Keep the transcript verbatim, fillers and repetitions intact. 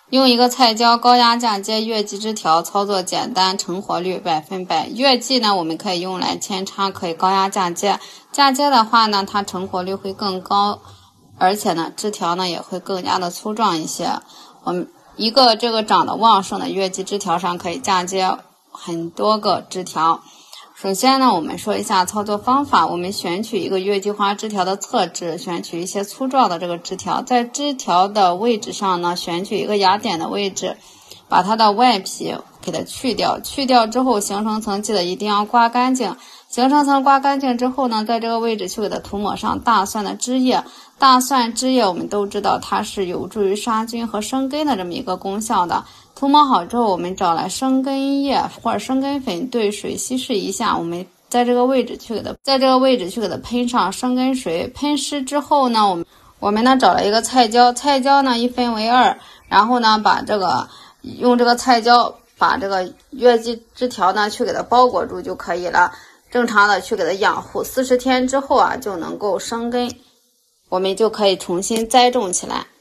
用一个菜椒高压嫁接月季枝条，操作简单，成活率百分百。月季呢，我们可以用来扦插，可以高压嫁接。嫁接的话呢，它成活率会更高，而且呢，枝条呢也会更加的粗壮一些。我们一个这个长得旺盛的月季枝条上可以嫁接很多个枝条。首先呢，我们说一下操作方法。我们选取一个月季花枝条的侧枝，选取一些粗壮的这个枝条，在枝条的位置上呢，选取一个芽点的位置，把它的外皮给它去掉。去掉之后，形成层记得一定要刮干净。形成层刮干净之后呢，在这个位置去给它涂抹上大蒜的汁液。大蒜汁液我们都知道它是有助于杀菌和生根的这么一个功效的。涂抹好之后，我们找来生根液或者生根粉兑水稀释一下，我们在这个位置去给它，在这个位置去给它喷上生根水。喷湿之后呢，我们我们呢找了一个菜椒，菜椒呢一分为二，然后呢把这个用这个菜椒把这个月季枝条呢去给它包裹住就可以了。正常的去给它养护，四十天之后啊就能够生根，我们就可以重新栽种起来。